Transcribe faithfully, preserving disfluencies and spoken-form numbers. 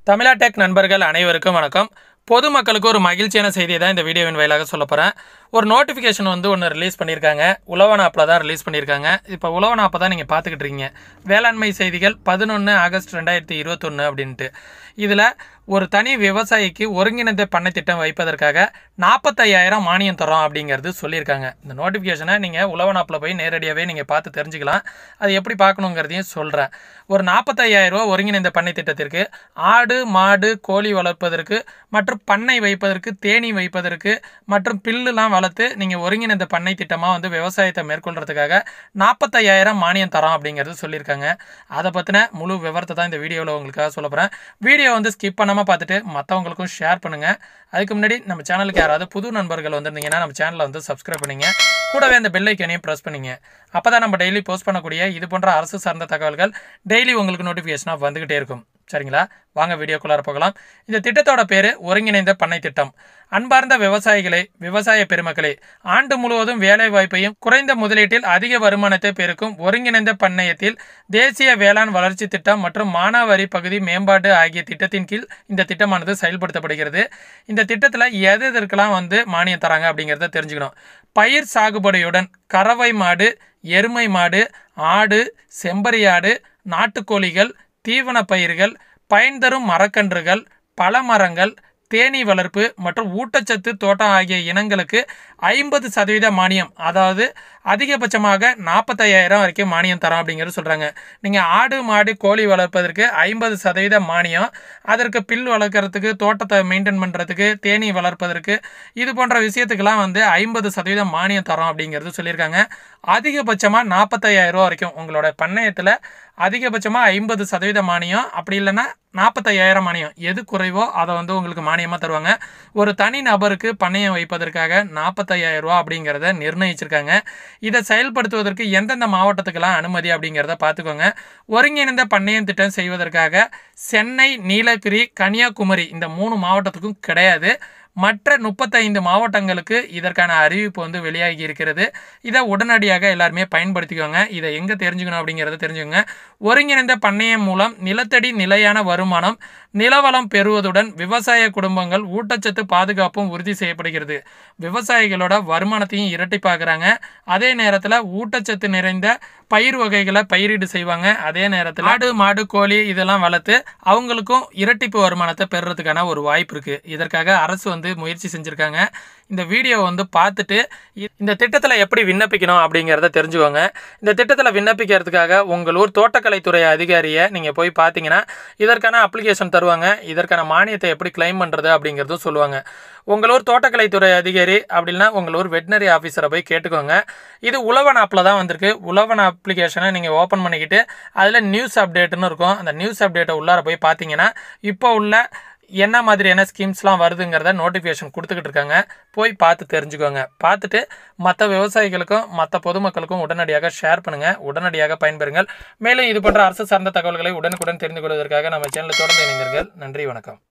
தமிழா tech நண்பர்கள் அனைவருக்கும் வணக்கம். பொதுமக்களுக்கு ஒரு மகிழ்ச்சியான செய்தியை தான் இந்த வீடியோவின் வாயிலாக சொல்ல போகிறேன். ஒரு நோட்டிஃபிகேஷன் வந்து ஒன்று ரிலீஸ் பண்ணியிருக்காங்க. உழவன் ஆப்பில் தான் ரிலீஸ் பண்ணியிருக்காங்க. இப்போ உழவன் ஆப்பை தான் நீங்கள் பார்த்துக்கிட்டு இருக்கீங்க. வேளாண்மை செய்திகள் பதினொன்று ஆகஸ்ட் ரெண்டாயிரத்தி இருபத்தொன்று அப்படின்ட்டு. இதில் ஒரு தனி விவசாயிக்கு ஒருங்கிணைந்த பண்ணை திட்டம் வைப்பதற்காக நாற்பத்தையாயிரம் மானியம் தரோம் அப்படிங்கிறது சொல்லியிருக்காங்க. இந்த நோட்டிஃபிகேஷனை நீங்கள் உழவன் ஆப்பில் போய் நேரடியாகவே நீங்கள் பார்த்து தெரிஞ்சுக்கலாம். அது எப்படி பார்க்கணுங்கிறதையும் சொல்கிறேன். ஒரு நாற்பத்தையாயிரம் ரூபா ஒருங்கிணைந்த பண்ணை திட்டத்திற்கு ஆடு மாடு கோழி வளர்ப்பதற்கு மற்றும் பண்ணை வைப்பதற்கு தேனீ வைப்பதற்கு மற்றும் பில்லுலாம் வளர்த்து நீங்கள் ஒருங்கிணைந்த பண்ணை திட்டமாக வந்து விவசாயத்தை மேற்கொள்கிறதுக்காக நாற்பத்தையாயிரம் மானியம் தரோம் அப்படிங்கிறது சொல்லியிருக்காங்க. அதை பற்றின முழு விவரத்தை தான் இந்த வீடியோவில் உங்களுக்காக சொல்ல போகிறேன். வீடியோ வந்து ஸ்கிப் பண்ணாமல் பார்த்துட்டு மற்றவங்களுக்கும் ஷேர் பண்ணுங்கள். அதுக்கு முன்னாடி நம்ம சேனலுக்கு யாராவது புது நண்பர்கள் வந்திருந்தீங்கன்னா நம்ம சேனலை வந்து சப்ஸ்கிரைப் பண்ணிங்க. கூடவே அந்த பெல் ஐக்கனையும் ப்ரெஸ் பண்ணிங்க. அப்போ தான் நம்ம டெய்லி போஸ்ட் பண்ணக்கூடிய இது போன்ற அரசு சார்ந்த தகவல்கள் டெய்லி உங்களுக்கு நோட்டிஃபிகேஷனாக வந்துக்கிட்டே இருக்கும். சரிங்களா? வாங்க வீடியோக்குள்ளார போகலாம். இந்த திட்டத்தோட பேர் ஒருங்கிணைந்த பண்ணை திட்டம். அன்பார்ந்த விவசாயிகளே, விவசாய பெருமக்களே, ஆண்டு முழுவதும் வேலை வாய்ப்பையும் குறைந்த முதலீட்டில் அதிக வருமானத்தை பெருக்கும் ஒருங்கிணைந்த பண்ணையத்தில் தேசிய வேளாண் வளர்ச்சி திட்டம் மற்றும் மானாவாரி பகுதி மேம்பாடு ஆகிய திட்டத்தின் கீழ் இந்த திட்டமானது செயல்படுத்தப்படுகிறது. இந்த திட்டத்தில் எது இதற்கெல்லாம் வந்து மானியம் தராங்க அப்படிங்கிறத தெரிஞ்சுக்கணும். பயிர் சாகுபடியுடன் கறவை மாடு, எருமை மாடு, ஆடு, செம்பரியாடு, நாட்டுக்கோழிகள், தீவன பயிர்கள், பயன் தரும் மரக்கன்றுகள், பல மரங்கள், தேனீ வளர்ப்பு மற்றும் ஊட்டச்சத்து தோட்டம் ஆகிய இனங்களுக்கு ஐம்பது சதவீத மானியம், அதாவது அதிகபட்சமாக நாற்பத்தையாயிரம் வரைக்கும் மானியம் தரோம் அப்படிங்கிறது சொல்கிறாங்க. நீங்கள் ஆடு மாடு கோழி வளர்ப்பதற்கு ஐம்பது சதவீத மானியம், அதற்கு பில் வளர்க்குறதுக்கு தோட்டத்தை மெயின்டைன் பண்ணுறதுக்கு தேனீ வளர்ப்பதற்கு இது போன்ற விஷயத்துக்கெல்லாம் வந்து ஐம்பது சதவீதம் மானியம் தரோம் அப்படிங்கிறது சொல்லியிருக்காங்க. அதிகபட்சமாக நாற்பத்தையாயிரம் ரூபா வரைக்கும் உங்களோட பண்ணையத்தில் அதிகபட்சமாக ஐம்பது சதவீத மானியம், அப்படி இல்லைன்னா நாற்பத்தையாயிரம் மானியம், எது குறைவோ அதை வந்து உங்களுக்கு மானியமாக தருவாங்க. ஒரு தனி நபருக்கு பண்ணையம் வைப்பதற்காக நாற்பத்தையாயிரம் ரூபா அப்படிங்கிறத நிர்ணயிச்சிருக்காங்க. இதை செயல்படுத்துவதற்கு எந்தெந்த மாவட்டத்துக்கெல்லாம் அனுமதி அப்படிங்கிறத பார்த்துக்கோங்க. ஒருங்கிணைந்த பண்ணையம் திட்டம் செய்வதற்காக சென்னை, நீலகிரி, கன்னியாகுமரி இந்த மூணு மாவட்டத்துக்கும் கிடையாது. மற்ற முப்பத்தைந்து மாவட்டங்களுக்கு இதற்கான அறிவிப்பு வந்து வெளியாகி இருக்கிறது. இதை உடனடியாக எல்லாருமே பயன்படுத்திக்கோங்க. இதை எங்கே தெரிஞ்சுக்கணும் அப்படிங்கிறத தெரிஞ்சுக்கோங்க. ஒருங்கிணைந்த பண்ணையம் மூலம் நிலத்தடி நிலையான வருமானம், நிலவளம் பெறுவதுடன் விவசாய குடும்பங்கள் ஊட்டச்சத்து பாதுகாப்பும் உறுதி செய்யப்படுகிறது. விவசாயிகளோட வருமானத்தையும் இரட்டிப்பாக்குறாங்க. அதே நேரத்தில் ஊட்டச்சத்து நிறைந்த பயிர் வகைகளை பயிரிடு செய்வாங்க. அதே நேரத்தில் ஆடு மாடு கோழி இதெல்லாம் வளர்த்து அவங்களுக்கும் இரட்டிப்பு வருமானத்தை பெறுறதுக்கான ஒரு வாய்ப்பு இருக்குது. இதற்காக அரசு வந்து முயற்சி செஞ்சுருக்காங்க. இந்த வீடியோ வந்து பார்த்துட்டு இந்த திட்டத்தில் எப்படி விண்ணப்பிக்கணும் அப்படிங்கிறத தெரிஞ்சுக்கோங்க. இந்த திட்டத்தில் விண்ணப்பிக்கிறதுக்காக உங்கள் ஊர் தோட்டக்கலைத்துறை அதிகாரியை நீங்கள் போய் பார்த்தீங்கன்னா இதற்கான அப்ளிகேஷன் தருவாங்க. இதற்கான மானியத்தை எப்படி கிளைம் பண்ணுறது அப்படிங்கிறதும் சொல்லுவாங்க. உங்கள் ஊர் தோட்டக்கலைத்துறை அதிகாரி அப்படின்னா உங்கள் ஊர் வெட்டினரி ஆஃபீஸரை போய் கேட்டுக்கோங்க. இது உழவன் ஆப்பில் தான் வந்திருக்கு. உழவன் அப்ளிகேஷனை நீங்கள் ஓப்பன் பண்ணிக்கிட்டு அதில் நியூஸ் அப்டேட்டுன்னு இருக்கும். அந்த நியூஸ் அப்டேட்டை உள்ளார போய் பார்த்தீங்கன்னா இப்போ உள்ள என்ன மாதிரியான ஸ்கீம்ஸ்லாம் வருதுங்கிறத நோட்டிஃபிகேஷன் கொடுத்துக்கிட்டு இருக்காங்க. போய் பார்த்து தெரிஞ்சுக்கோங்க. பார்த்துட்டு மற்ற விவசாயிகளுக்கும் மற்ற பொதுமக்களுக்கும் உடனடியாக ஷேர் பண்ணுங்கள். உடனடியாக பயன்பெறுங்கள். மேலும் இது போன்ற அரசு சார்ந்த தகவல்களை உடனுக்குடன் தெரிந்து கொள்வதற்காக நம்ம சேனலை தொடர்ந்து இணைந்தீர்கள். நன்றி, வணக்கம்.